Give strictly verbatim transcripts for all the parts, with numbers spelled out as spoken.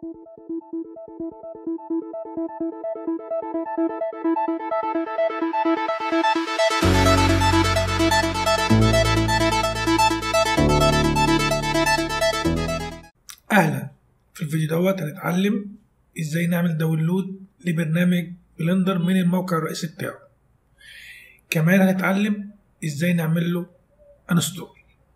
اهلا. في الفيديو دوت هنتعلم ازاي نعمل داونلود لبرنامج بلندر من الموقع الرئيسي بتاعه. كمان هنتعلم ازاي نعمل له انستول.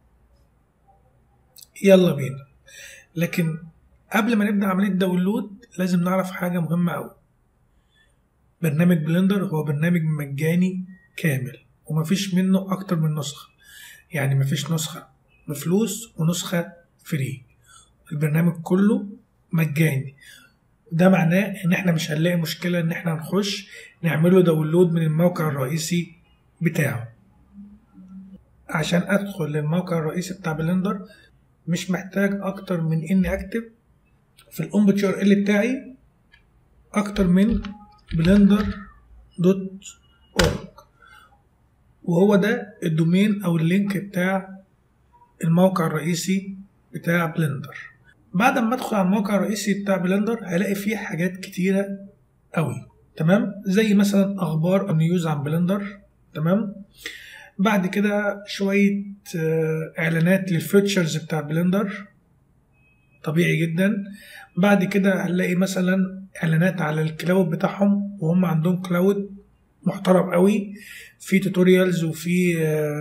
يلا بينا. لكن قبل ما نبدأ عملية داونلود لازم نعرف حاجة مهمة أوي. برنامج بلندر هو برنامج مجاني كامل ومفيش منه أكتر من نسخة، يعني مفيش نسخة بفلوس ونسخة فري. البرنامج كله مجاني. ده معناه ان احنا مش هنلاقي مشكلة ان احنا نخش نعمله داونلود من الموقع الرئيسي بتاعه. عشان ادخل للموقع الرئيسي بتاع بلندر مش محتاج اكتر من اني اكتب في الام تي ار ال بتاعي اكتر من بلندر دوت اورج، وهو ده الدومين او اللينك بتاع الموقع الرئيسي بتاع بلندر. بعد ما ادخل على الموقع الرئيسي بتاع بلندر هلاقي فيه حاجات كتيرة قوي، تمام؟ زي مثلا اخبار او نيوز عن بلندر، تمام؟ بعد كده شوية اعلانات للفيتشرز بتاع بلندر، طبيعي جدا. بعد كده هنلاقي مثلا اعلانات على الكلاود بتاعهم، وهم عندهم كلاود محترم قوي، في توتوريالز وفي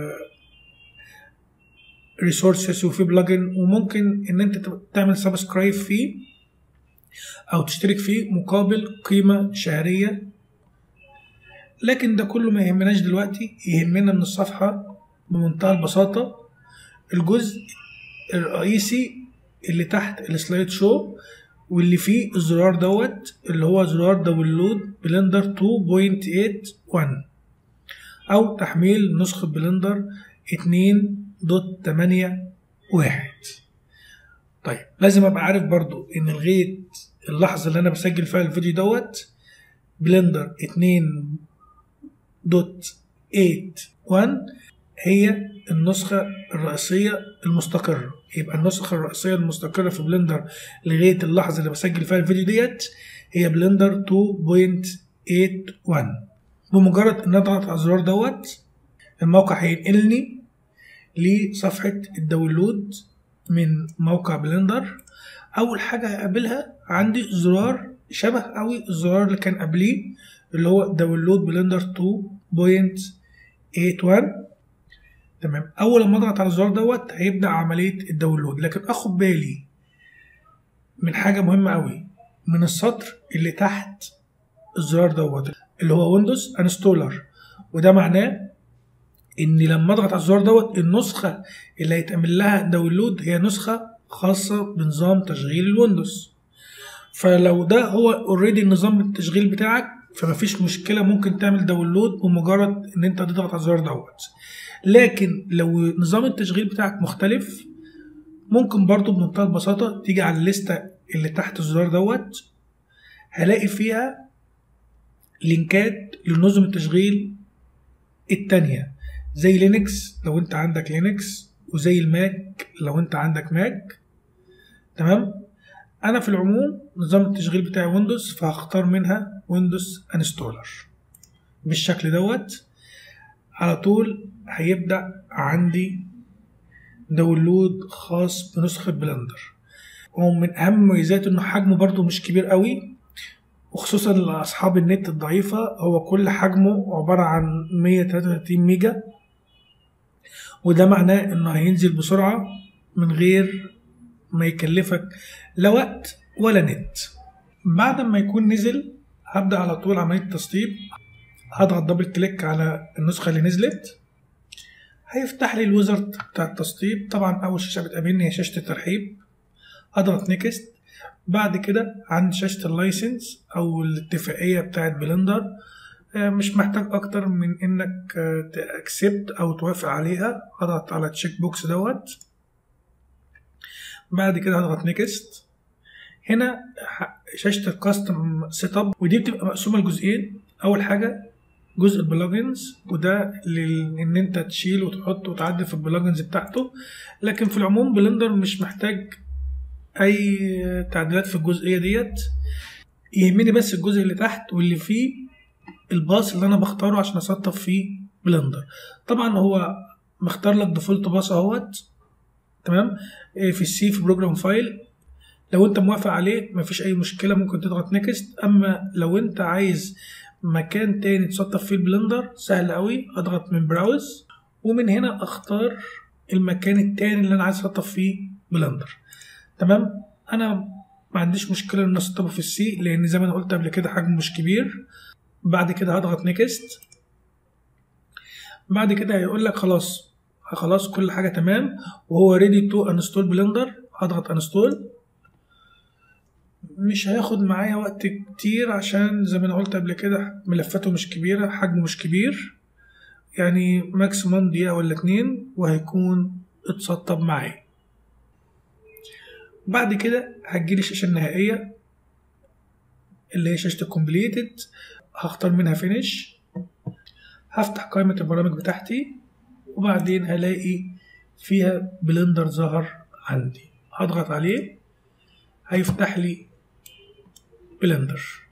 ريسورسز وفي بلجن، وممكن ان انت تعمل سبسكرايب فيه او تشترك فيه مقابل قيمة شهرية. لكن ده كله ما يهمناش دلوقتي. يهمنا ان الصفحة بمنتهى البساطة الجزء الرئيسي اللي تحت السلايد شو، واللي فيه الزرار دوت اللي هو زرار داونلود بلندر اتنين نقطة ثمانية واحد او تحميل نسخة بلندر اتنين نقطة ثمانية واحد. طيب لازم ابقى عارف برضو ان لغاية اللحظة اللي انا بسجل فيها الفيديو دوت بلندر اتنين نقطة ثمانية واحد هي النسخة الرئيسية المستقرة. يبقى النسخة الرئيسية المستقرة في بلندر لغاية اللحظة اللي بسجل فيها الفيديو ديت هي بلندر اتنين نقطة ثمانية واحد. بمجرد ان اضغط على الزرار دوت الموقع هينقلني لصفحة الداونلود من موقع بلندر. اول حاجة هقابلها عندي زرار شبه قوي الزرار اللي كان قبليه اللي هو داونلود بلندر اتنين نقطة ثمانية واحد، تمام؟ اول ما اضغط على الزرار دوت هيبدأ عملية الداونلود. لكن اخد بالي من حاجة مهمة قوي من السطر اللي تحت الزرار دوت اللي هو ويندوز انستولر، وده معناه ان لما اضغط على الزرار دوت النسخة اللي هيتعمل لها داونلود هي نسخة خاصة بنظام تشغيل الويندوز. فلو ده هو اوريدي نظام التشغيل بتاعك فمفيش مشكلة، ممكن تعمل داونلود بمجرد ان انت تضغط على الزرار دوت. لكن لو نظام التشغيل بتاعك مختلف ممكن برضو بمنتهى البساطة تيجي على الليستة اللي تحت الزرار دوت هلاقي فيها لينكات لنظم التشغيل التانية زي لينكس لو انت عندك لينكس، وزي الماك لو انت عندك ماك، تمام؟ انا في العموم نظام التشغيل بتاعي ويندوز فهختار منها ويندوز انستولر بالشكل دوت. على طول هيبدأ عندي داونلود خاص بنسخة بلندر، ومن أهم مميزاته إنه حجمه برضو مش كبير قوي، وخصوصا لأصحاب النت الضعيفة. هو كل حجمه عبارة عن مية وتلاتة وتلاتين ميجا، وده معناه إنه هينزل بسرعة من غير ما يكلفك لا وقت ولا نت. بعد ما يكون نزل هبدأ على طول عملية تسطيب. هضغط دبل كليك على النسخة اللي نزلت هيفتح لي الويزارد بتاع التسطيب. طبعا أول شاشة بتقابلني هي شاشة الترحيب. أضغط نيكست. بعد كده عند شاشة اللايسنس أو الاتفاقية بتاعت بلندر، مش محتاج أكتر من إنك تأكسبت أو توافق عليها. أضغط على تشيك بوكس دوت. بعد كده هضغط نيكست. هنا شاشة الكاستم سيت اب، ودي بتبقى مقسومة لجزئين. أول حاجة جزء البلجنز، وده ان انت تشيل وتحط وتعدل في البلجنز بتاعته. لكن في العموم بلندر مش محتاج اي تعديلات في الجزئيه ديت. يهمني بس الجزء اللي تحت واللي فيه الباص اللي انا بختاره عشان اسطب فيه بلندر. طبعا هو مختار لك ديفولت باص اهوت، تمام، في السي في بروجرام فايل. لو انت موافق عليه مفيش اي مشكله، ممكن تضغط نيكست. اما لو انت عايز مكان تاني تسطب فيه البلندر سهل قوي، اضغط من براوز ومن هنا اختار المكان التاني اللي انا عايز اسطب فيه بلندر. تمام، انا ما عنديش مشكله ان اسطبه في السي لان زي ما انا قلت قبل كده حجمه مش كبير. بعد كده هضغط نيكست. بعد كده هيقول لك خلاص خلاص كل حاجه تمام وهو ريدي تو انستول بلندر. هضغط انستول. مش هياخد معايا وقت كتير عشان زي ما انا قلت قبل كده ملفاته مش كبيره، حجمه مش كبير، يعني ماكسيموم دقيقه ولا اتنين وهيكون اتسطب معايا. بعد كده هتجيلي الشاشه النهائيه اللي هي شاشه الكومبليتد، هختار منها فينيش. هفتح قائمه البرامج بتاعتي وبعدين هلاقي فيها بلندر ظهر عندي، هضغط عليه هيفتح لي بلندر.